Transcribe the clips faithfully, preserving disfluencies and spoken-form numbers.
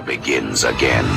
begins again.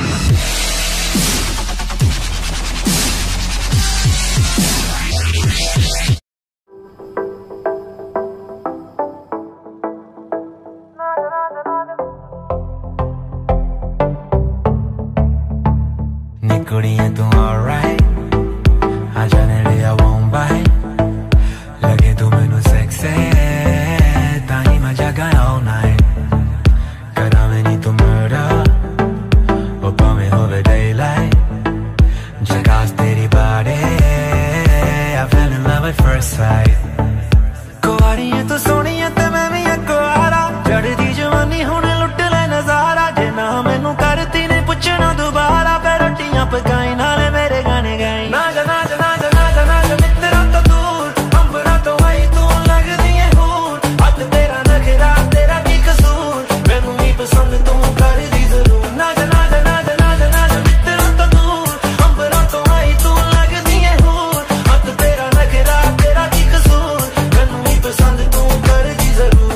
कुड़ियां तू alright, आजा नेड़े I won't bite, लगे तू मैनू sexy, ताही मैं जागा all night, करा मैं नी तू murder, ओ पावे होवे daylight, झकास तेरी body, I fell in love at first sight, कुआरियां तू सोनियां ते मैं भी कुआरा, चढ़दी जवानी हुण लुट ले नजारा, जे ना मैनू करती ने पुछना दोबारा, पकाई नाले मेरे गाने गाई ना जा ना जा ना जा ना जा ना जा मित्रा तो दूर अंबरा तो आई तू लगदी है हूर हद तेरा नखरा तेरा की कसूर मैनू ही पसंद तू कर दी जरूर ना जा ना जा ना जा ना जा ना जा मित्रा तो दूर अंबरा तो आई तू लगदी है हूर हद तेरा नखरा तेरा की कसूर मैनू ही पसंद तू कर दी जरूर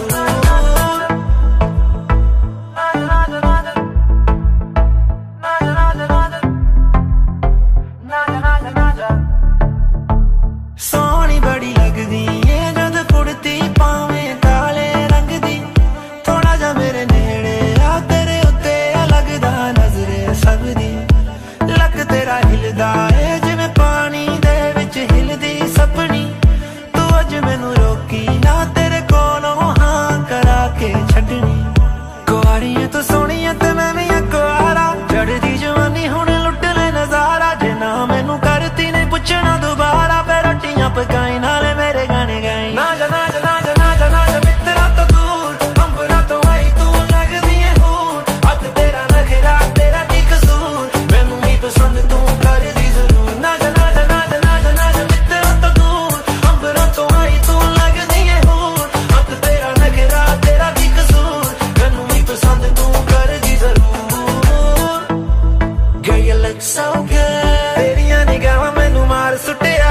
सोनी बड़ी लगदी है जद कुड़ती पावे काले रंग दी थोड़ा जा मेरे नेड़े आ तेरे उत्ते लगदा नजरे सब दी लक तेरा हिलदा है जिवें पानी दे विच हिलदी सपनी तू अज मैनू रोकी ना तेरे कोलों हां करा के छड्डनी कुआरियां तू सोनियां ते मैं भी कुआरा चढ़दी जवानी हुण लुट ले नजारा जे ना मैनू करती ने पुछना दोबारा पकाई नाले मेरे गाने गाई ना जा ना जा ना जा ना जा ना जा मित्रा तो दूर अंबरा तो आई तू लगदी है हूर हद तेरा नखरा तेरा की कसूर मैनू ही पसंद तू कर दी जरूर ना जा ना जा ना जा ना जा ना जा मित्रा तो दूर अंबरा तो आई तू लगदी है हूर हद तेरा नखरा तेरा की कसूर मैनू ही पसंद तू कर दी जरूर Girl you look so good तेरियां निगाहां मैनू मार सुटिया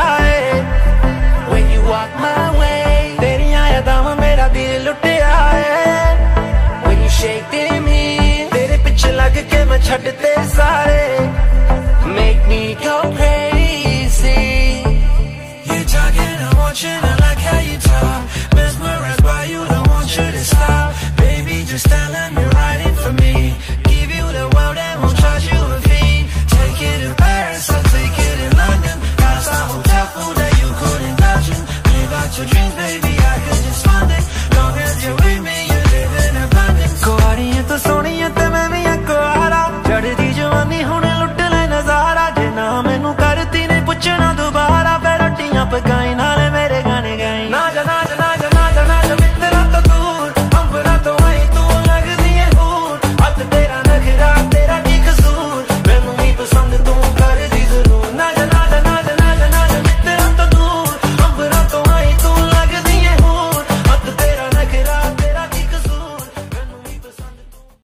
walk my way तेरियां यादां मेरा दिल लुटिया है when you shake me तेरे पीछे लग के मैं छड्डते सारे make me go crazy you're talking I'm watching I like how you talk mesmerized by you don't want you to stop baby just telling me right in for me give you the world and won't charge you a fee take it to Paris I'll take it in London got us a hotel full that you couldn't imagine your dreams, baby, I could just fund it. Long as you're with me, you live in abundance. कुआरियां तो सोनियां ते मैं भी कुआरा चढ़दी जवानी हुण लुट ले नजारा जे ना मैनू करती ने पुछना